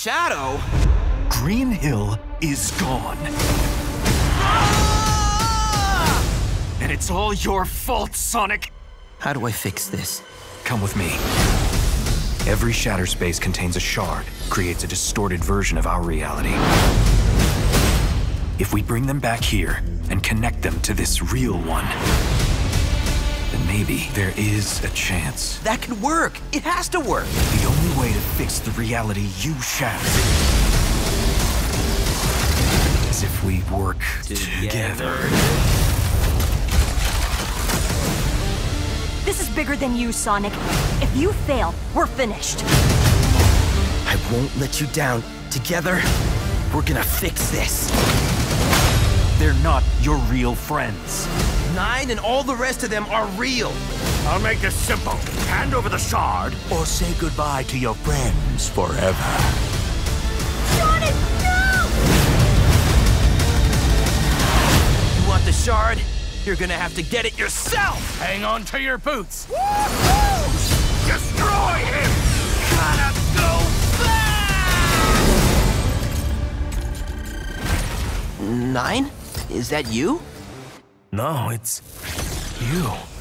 shadow? Green Hill is gone. And it's all your fault, Sonic! How do I fix this? Come with me. Every shatter space contains a shard, creates a distorted version of our reality. If we bring them back here and connect them to this real one, then maybe there is a chance. That could work. It has to work. The only way to fix the reality you shattered is if we work together. This is bigger than you, Sonic. If you fail, we're finished. I won't let you down. Together, we're gonna fix this. They're not your real friends. 9 and all the rest of them are real. I'll make this simple. Hand over the shard, or say goodbye to your friends forever. Sonic, no! You want the shard? You're gonna have to get it yourself! Hang on to your boots. Woo-hoo! Destroy him! Gotta go fast! 9? Is that you? No, it's you.